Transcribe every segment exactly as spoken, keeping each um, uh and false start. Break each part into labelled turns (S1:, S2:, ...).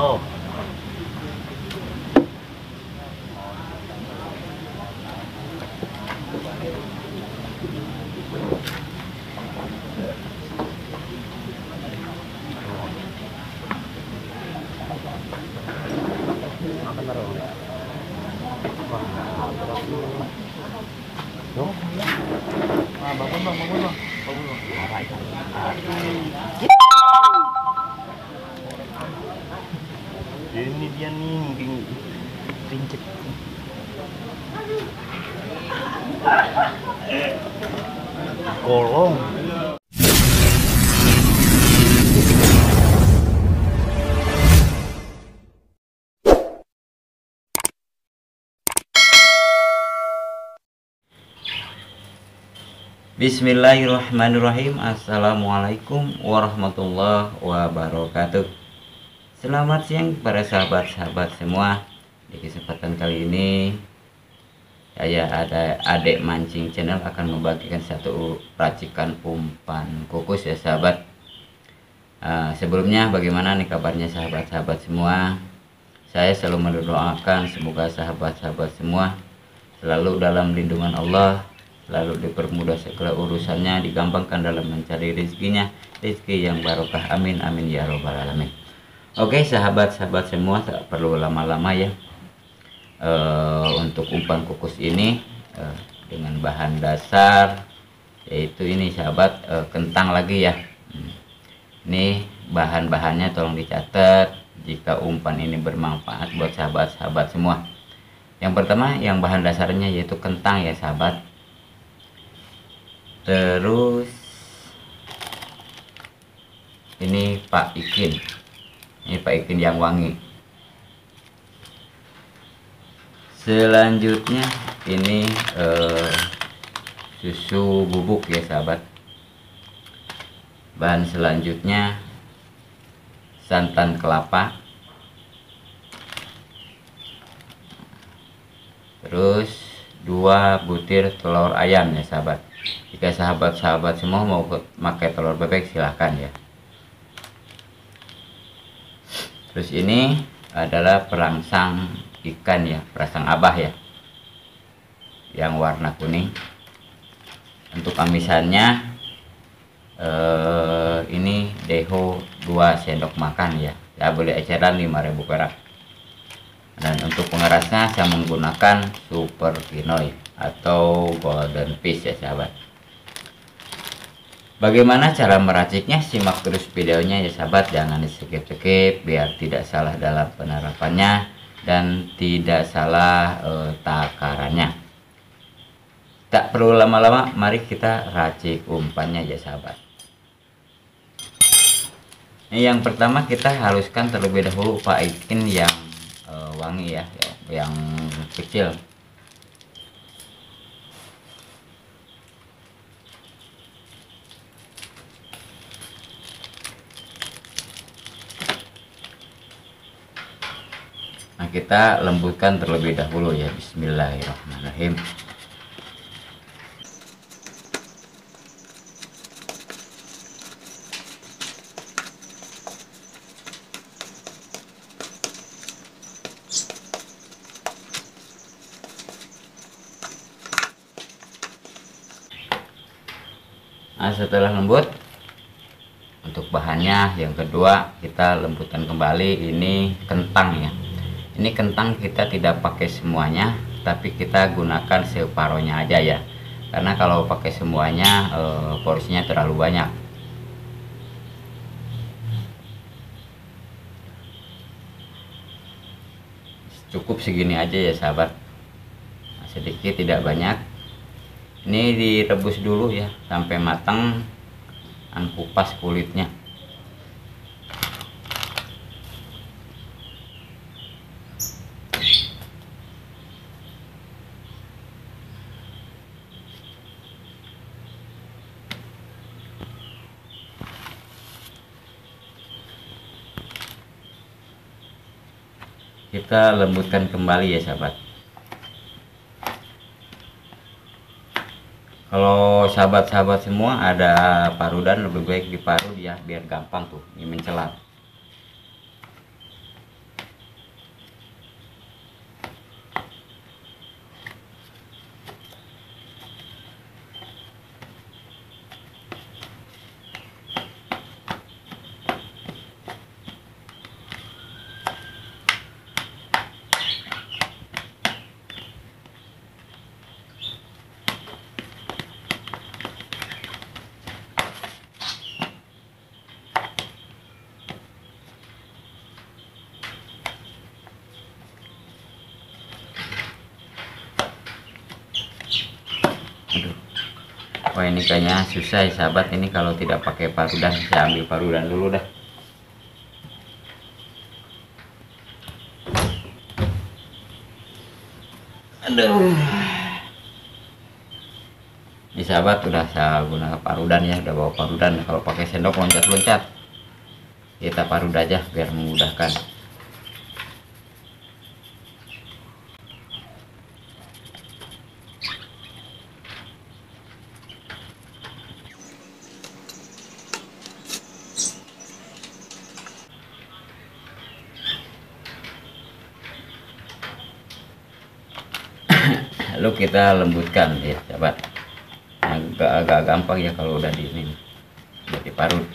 S1: Oh. Makan taruh. Wah, terus dulu. Tuh. Ah, bangun bang, bangun bang, bangun bang. Ini dia nih, ringkit. Kolong.
S2: Bismillahirrahmanirrahim. Assalamualaikum warahmatullahi wabarakatuh. Selamat siang para sahabat-sahabat semua. Di kesempatan kali ini saya ada Adek Mancing Channel akan membagikan satu racikan umpan kukus ya sahabat. uh, Sebelumnya bagaimana nih kabarnya sahabat-sahabat semua? Saya selalu mendoakan semoga sahabat-sahabat semua selalu dalam lindungan Allah, lalu dipermudah segala urusannya, digampangkan dalam mencari rezekinya, rezeki yang barokah, amin amin ya robbal alamin. Oke sahabat-sahabat semua, tak perlu lama-lama ya. e, untuk umpan kukus ini e, dengan bahan dasar yaitu ini sahabat, e, kentang lagi ya. Ini bahan-bahannya tolong dicatat jika umpan ini bermanfaat buat sahabat-sahabat semua. Yang pertama, yang bahan dasarnya yaitu kentang ya sahabat. Terus ini Pak Ikin, ini Pak Ikin yang wangi. Selanjutnya ini eh, susu bubuk ya sahabat. Bahan selanjutnya santan kelapa. Terus dua butir telur ayam ya sahabat. Jika sahabat-sahabat semua mau pakai telur bebek silahkan ya. Terus ini adalah perangsang ikan ya, perangsang abah ya, yang warna kuning. Untuk amisannya eh, ini deho dua sendok makan ya. Ya boleh eceran lima ribu perak. Dan untuk pengerasnya saya menggunakan super kinoy atau golden fish ya sahabat. Bagaimana cara meraciknya? Simak terus videonya ya sahabat, jangan di skip-skip biar tidak salah dalam penerapannya dan tidak salah eh, takarannya. Tak perlu lama-lama, mari kita racik umpannya ya sahabat. Ini yang pertama kita haluskan terlebih dahulu Pak Ikin yang eh, wangi ya, yang kecil. Nah, kita lembutkan terlebih dahulu ya. Bismillahirrahmanirrahim. Nah, setelah lembut, untuk bahannya yang kedua kita lembutkan kembali. Ini kentang ya. Ini kentang kita tidak pakai semuanya, tapi kita gunakan separohnya aja ya. Karena kalau pakai semuanya e, porsinya terlalu banyak. Cukup segini aja ya sahabat. Nah, sedikit tidak banyak. Ini direbus dulu ya sampai matang, dan kupas kulitnya. Kita lembutkan kembali ya sahabat. Kalau sahabat-sahabat semua ada parudan, lebih baik diparut ya biar gampang tuh ini mencelat. Aduh, wah ini kayaknya susah ya sahabat, ini kalau tidak pakai parudan. Saya ambil parudan dulu dah. Aduh, ini sahabat udah saya gunakan parudan ya, udah bawa parudan. Kalau pakai sendok loncat-loncat, kita parut aja biar memudahkan. Lalu kita lembutkan ya sahabat. Agak-agak gampang ya kalau udah di ini, udah diparut.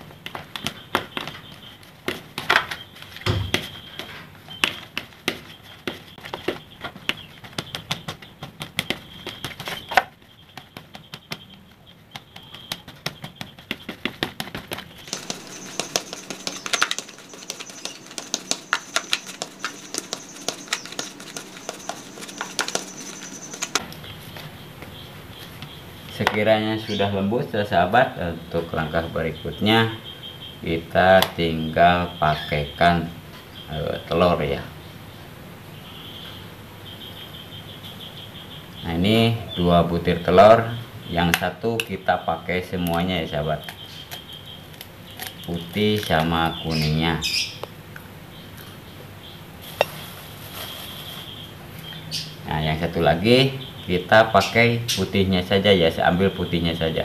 S2: Sekiranya sudah lembut ya sahabat, untuk langkah berikutnya kita tinggal pakaikan e, telur ya. Nah ini dua butir telur, yang satu kita pakai semuanya ya sahabat, putih sama kuningnya. Nah yang satu lagi kita pakai putihnya saja ya, saya ambil putihnya saja.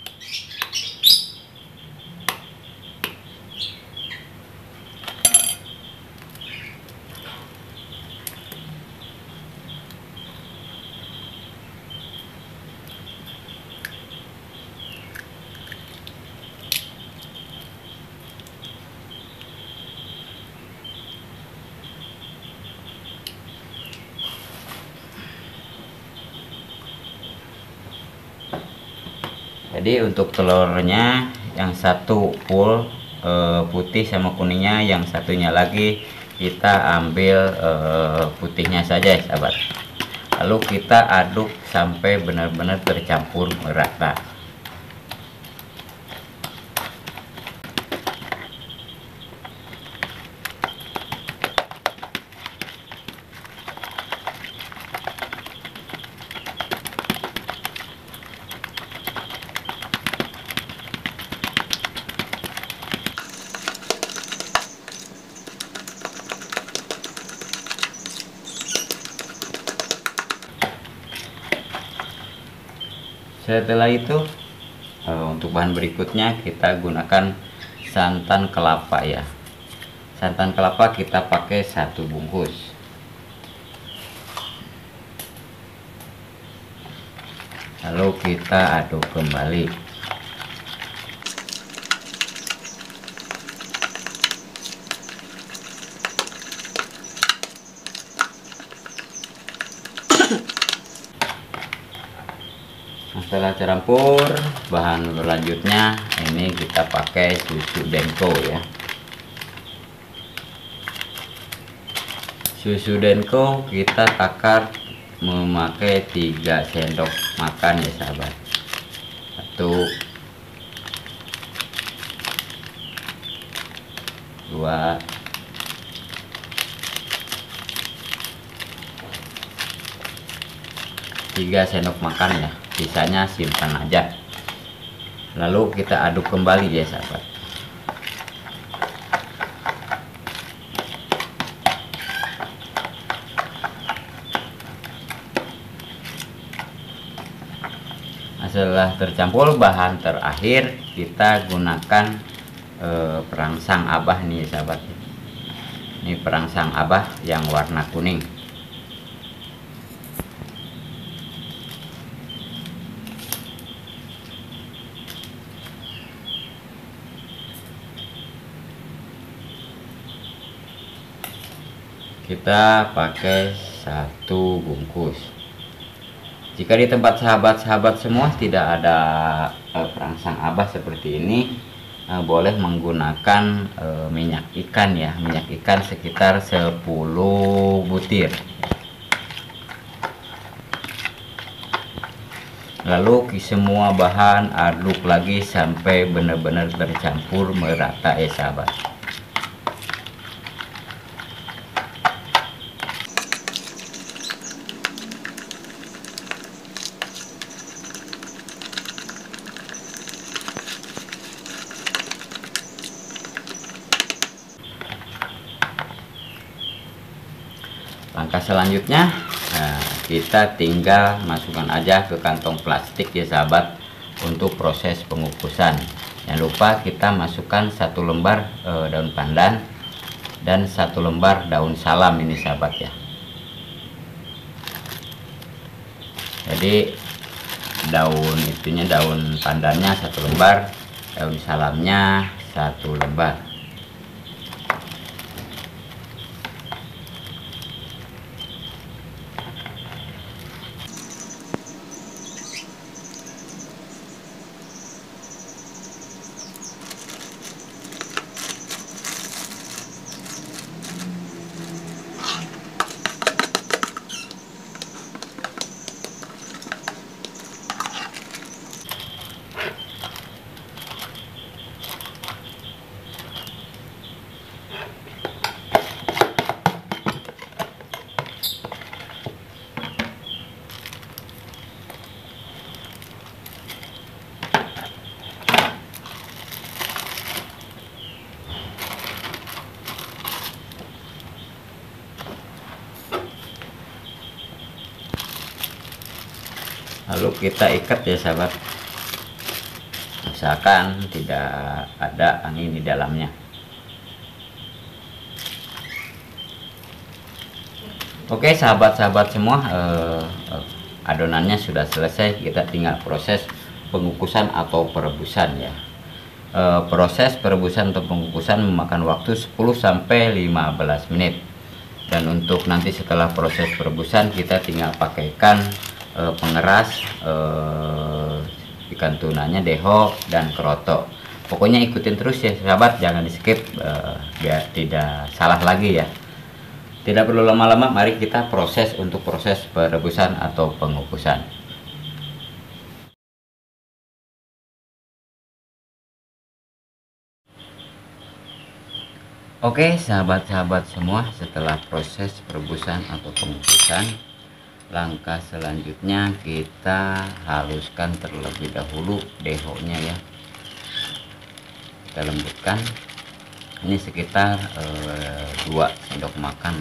S2: Jadi untuk telurnya yang satu full e, putih sama kuningnya, yang satunya lagi kita ambil e, putihnya saja ya sahabat. Lalu kita aduk sampai benar-benar tercampur merata. Setelah itu untuk bahan berikutnya kita gunakan santan kelapa ya. Santan kelapa kita pakai satu bungkus. Lalu kita aduk kembali. Setelah tercampur, bahan selanjutnya ini kita pakai susu Denko ya. Susu Denko kita takar memakai tiga sendok makan ya sahabat. Satu, dua, tiga sendok makan ya. Sisanya simpan aja. Lalu kita aduk kembali ya sahabat. Nah, setelah tercampur, bahan terakhir kita gunakan eh, perangsang abah nih ya sahabat. Ini perangsang abah yang warna kuning. Kita pakai satu bungkus. Jika di tempat sahabat-sahabat semua tidak ada eh, perangsang abah seperti ini, eh, boleh menggunakan eh, minyak ikan ya. Minyak ikan sekitar sepuluh butir. Lalu semua bahan aduk lagi sampai benar-benar tercampur merata ya sahabat. Langkah selanjutnya, nah, kita tinggal masukkan aja ke kantong plastik ya sahabat untuk proses pengukusan. Jangan lupa kita masukkan satu lembar e, daun pandan dan satu lembar daun salam ini sahabat ya. Jadi daun itunya, daun pandannya satu lembar, daun salamnya satu lembar. Lalu kita ikat ya sahabat, misalkan tidak ada angin di dalamnya. Oke sahabat-sahabat semua, eh, adonannya sudah selesai. Kita tinggal proses pengukusan atau perebusan ya. Eh, proses perebusan atau pengukusan memakan waktu sepuluh sampai lima belas menit. Dan untuk nanti setelah proses perebusan kita tinggal pakaikan eh, pengeras eh, ikan tunanya, deho dan keroto. Pokoknya ikutin terus ya sahabat, jangan di skip eh, biar tidak salah lagi ya. Tidak perlu lama-lama, mari kita proses untuk proses perebusan atau pengukusan. Oke sahabat-sahabat semua, setelah proses perebusan atau pengukusan, langkah selanjutnya kita haluskan terlebih dahulu dehonya ya. Kita lembutkan, ini sekitar eh, dua sendok makan.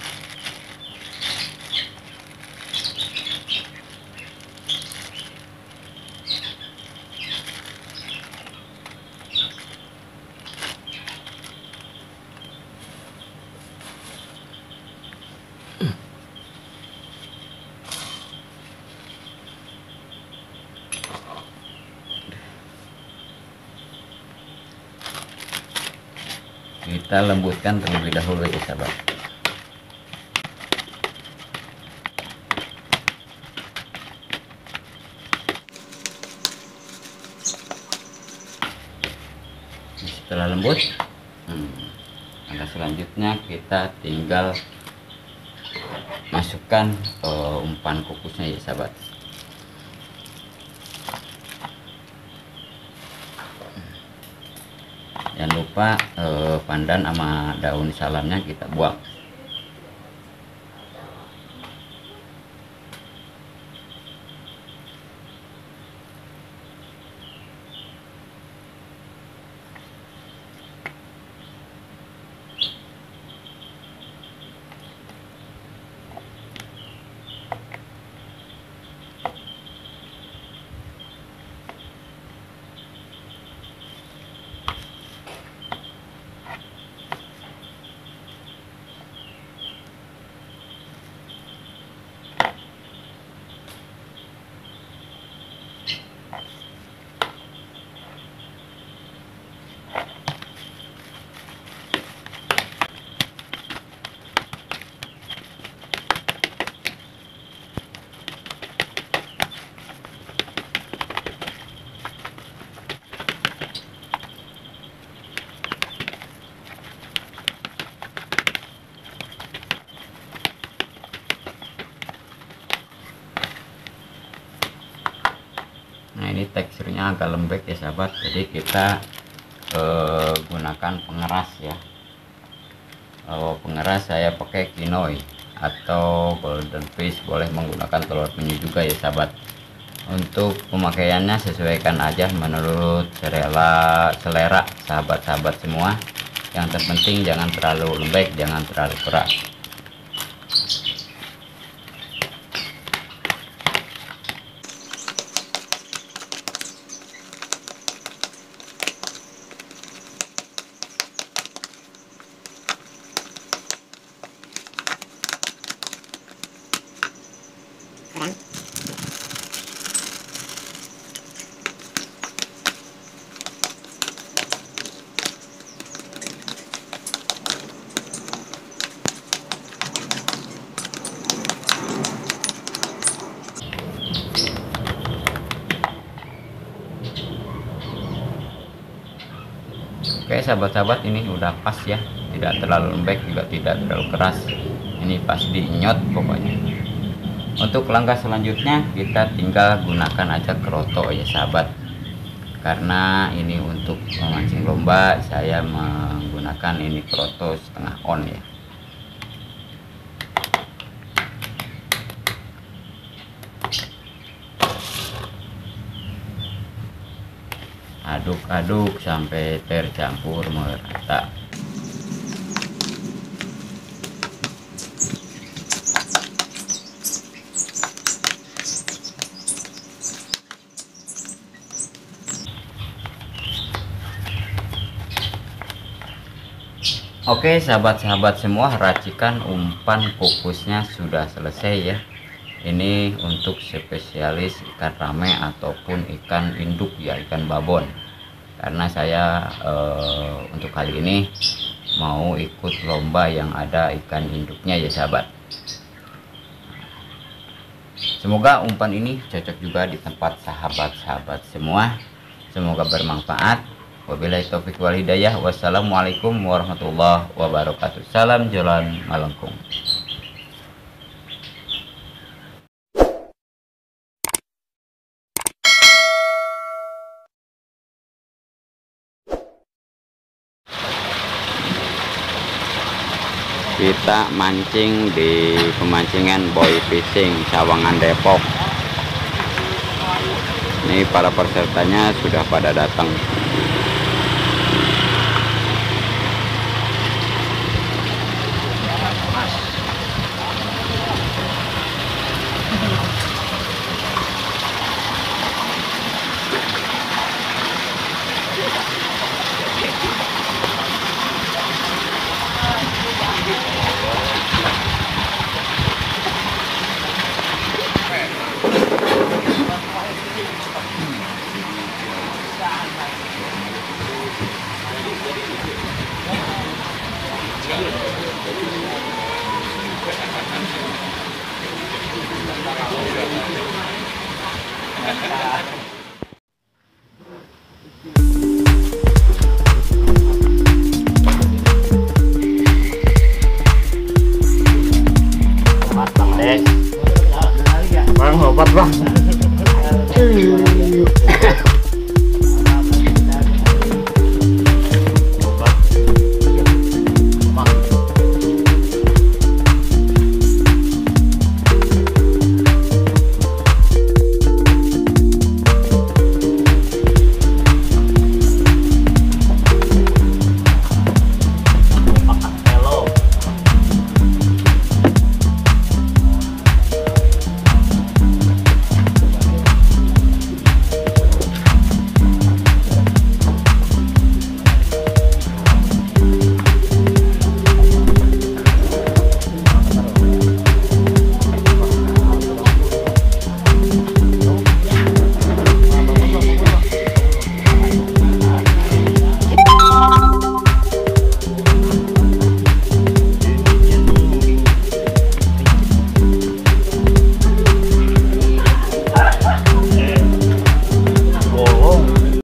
S2: Kita lembutkan terlebih dahulu ya sahabat. Setelah lembut, hmm, langkah selanjutnya kita tinggal masukkan uh, umpan kukusnya ya sahabat. Jangan lupa eh, pandan sama daun salamnya kita buang. Nah ini teksturnya agak lembek ya sahabat, jadi kita eh, gunakan pengeras ya. Kalau pengeras saya pakai Kinoy atau golden fish, boleh menggunakan telur penyu juga ya sahabat. Untuk pemakaiannya sesuaikan aja menurut selera selera sahabat-sahabat semua. Yang terpenting jangan terlalu lembek, jangan terlalu keras. Oke sahabat-sahabat, ini udah pas ya, tidak terlalu lembek juga tidak terlalu keras, ini pas dinyot pokoknya. Untuk langkah selanjutnya kita tinggal gunakan aja keroto ya sahabat, karena ini untuk memancing lomba saya menggunakan ini keroto setengah on ya. Aduk-aduk sampai tercampur merata. Oke sahabat-sahabat semua, racikan umpan kukusnya sudah selesai ya. Ini untuk spesialis ikan rame ataupun ikan induk ya, ikan babon. Karena saya eh, untuk kali ini mau ikut lomba yang ada ikan induknya ya sahabat. Semoga umpan ini cocok juga di tempat sahabat-sahabat semua. Semoga bermanfaat. Wabillahi taufiq wal hidayah. Wassalamualaikum warahmatullahi wabarakatuh. Salam jalan melengkung. Kita mancing di pemancingan Boy Fishing Sawangan Depok. Ini para pesertanya sudah pada datang. Hahaha.